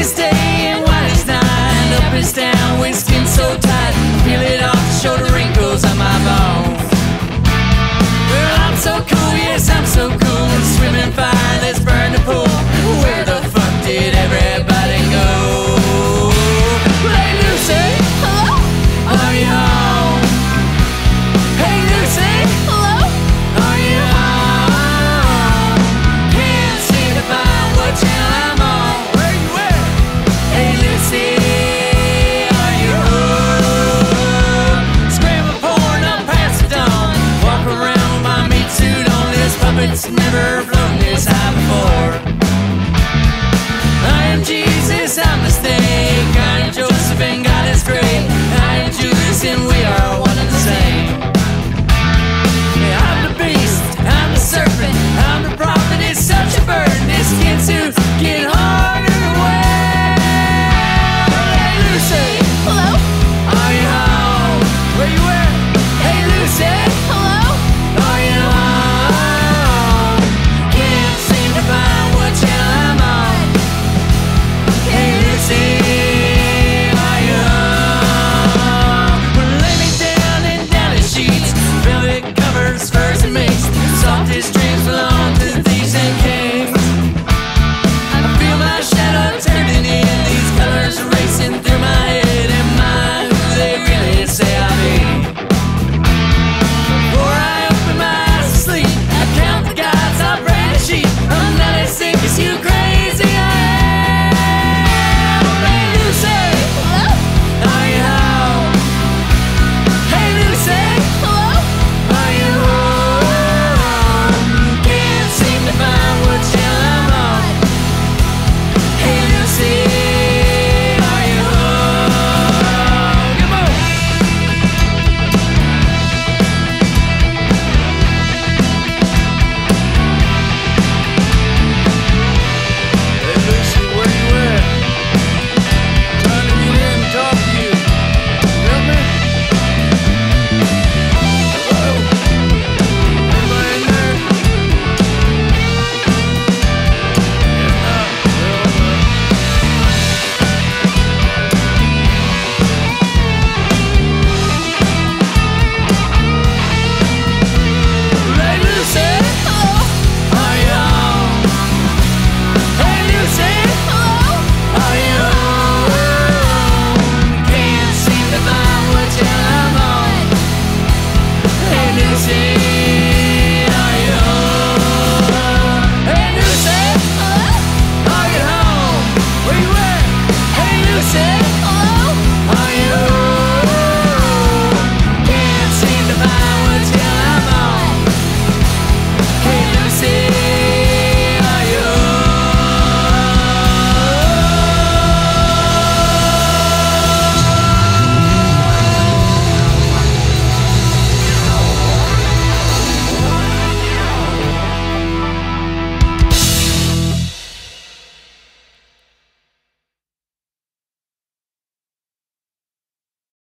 is day and white is night. Up is down with skin so tight. Peel it off to show the wrinkles on my bones. Well, I'm so cool, yes, I'm so cool. Swimming fire, let's burn the pool. Where the fuck did everybody go? Hey Lucy, hello? Are you home? Hey Lucy, hello? Are you home? Can't seem to find what channel I'm on. Where you at? Hey Lucy, are you home? Scramble porn up past the dawn. Walk around with my meat suit on. This puppet's never flown this high before. I am Jesus, I'm the snake. I am Joseph and God is great. I am Judas and we are one and the same. Yeah, I'm the beast, I'm the serpent, I'm the prophet. It's such a burden, this skin suit get harder to wear. Hey Lucy, hello? Are you home? Where you at? Hey Lucy, hello? Are you home? Can't seem to find what channel I'm on. Hey Lucy, are you home? Well, lay me down in downy sheets, velvet covers, furs and mates. Softest dreams belong to thieves and kings. I feel my shadow turning in, these colors racing through my head. Am I who they really say I be? Before I open my eyes to sleep, I count the gods, I pray the sheep. I'm not as sick as you crazy I am. Hey Lucy, hello? Are you home? Hey Lucy, hello? Are you home? Can't seem to find what channel I'm on. Hey Lucy, are you home? Come on! Hey Lucy, where you at? Trying to get in and talk to you. Help me? Hello? Anybody in there? If not, Hey Lucy, hello? Are you home? Hey Lucy, hello? Are you home? Can't seem to find what channel I'm on. Hey Lucy, are you home? Hey Lucy, hello? Are you home? Where you at? Hey Lucy.